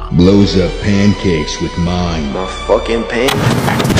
Blows up pancakes with mine. My fucking pancakes.